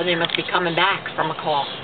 Oh, they must be coming back from a call.